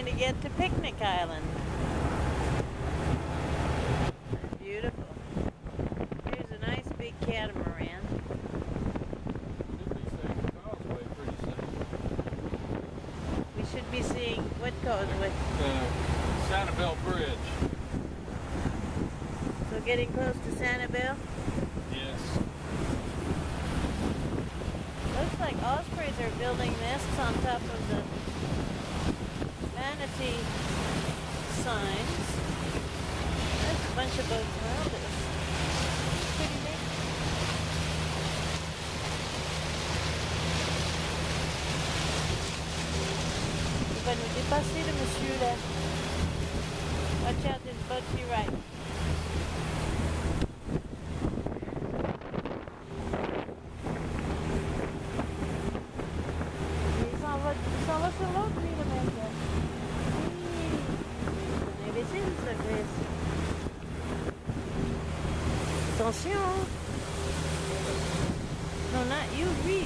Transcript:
trying to get to Picnic Island. Beautiful. Here's a nice big catamaran. We should be seeing what causeway? Sanibel Bridge. So getting close to Sanibel? Yes. Looks like ospreys are building nests on top of the Manatee signs. There's a bunch of boats around us. Pretty neat. Il va nous dépasser le monsieur là. Watch out, there's a boat to your right. Il s'en va sur l'autre, lui, le mec. C'est un imbécile, ça, Chris. Attention. No, not you, Reed.